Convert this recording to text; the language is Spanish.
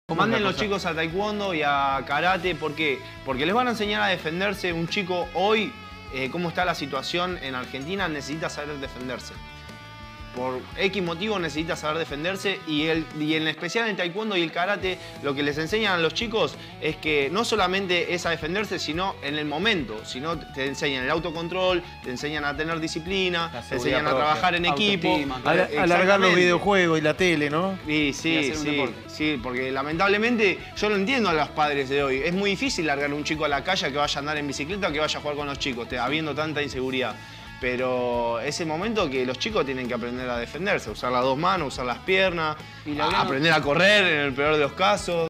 Manden los chicos a taekwondo y a karate, ¿por qué? Porque les van a enseñar a defenderse. Un chico hoy, cómo está la situación en Argentina, necesita saber defenderse. Por X motivo necesita saber defenderse y en especial en el taekwondo y el karate lo que les enseñan a los chicos es que no solamente es a defenderse, sino en el momento. Sino te enseñan el autocontrol, te enseñan a tener disciplina, te enseñan a trabajar en equipo. Alargar los videojuegos y la tele, ¿no? Sí, porque lamentablemente yo lo entiendo a los padres de hoy. Es muy difícil largar a un chico a la calle que vaya a andar en bicicleta o que vaya a jugar con los chicos, habiendo tanta inseguridad. Pero es el momento que los chicos tienen que aprender a defenderse, usar las dos manos, usar las piernas, aprender a correr en el peor de los casos.